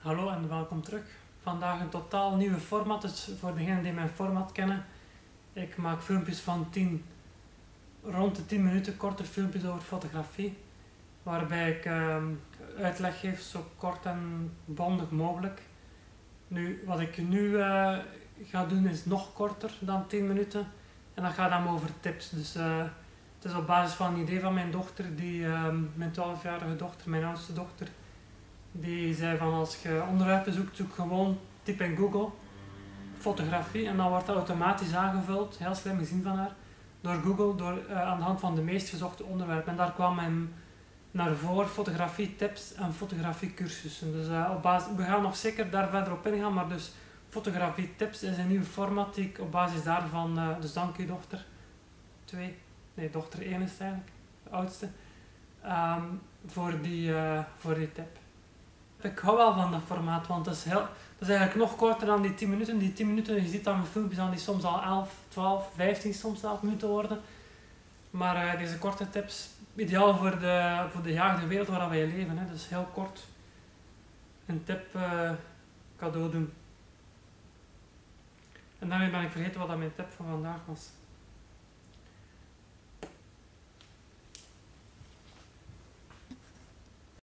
Hallo en welkom terug. Vandaag een totaal nieuwe format, dus voor degenen die mijn format kennen. Ik maak filmpjes van rond de 10 minuten, korte filmpjes over fotografie. Waarbij ik uitleg geef zo kort en bondig mogelijk. Nu, wat ik nu ga doen is nog korter dan 10 minuten. En dat gaat dan over tips. Dus het is op basis van een idee van mijn dochter, mijn 12-jarige dochter, mijn oudste dochter. Die zei van als je onderwerpen zoekt, zoek gewoon, typ in Google, fotografie en dan wordt dat automatisch aangevuld, heel slim gezien van haar, door Google aan de hand van de meest gezochte onderwerpen. En daar kwam hem naar voren fotografie tips en fotografie cursussen. Dus we gaan nog zeker daar verder op ingaan, maar dus fotografie tips is een nieuw format die ik op basis daarvan, dus dank u dochter 2, nee dochter 1 is het eigenlijk, de oudste, voor die tip. Ik hou wel van dat formaat, want dat is eigenlijk nog korter dan die 10 minuten. Die 10 minuten, je ziet aan mijn filmpjes dan die soms al 11, 12, 15 soms zelfs minuten worden. Maar deze korte tips, ideaal voor de jaagde wereld waar wij leven. Hè. Dus heel kort een tip cadeau doen. En daarmee ben ik vergeten wat dat mijn tip van vandaag was.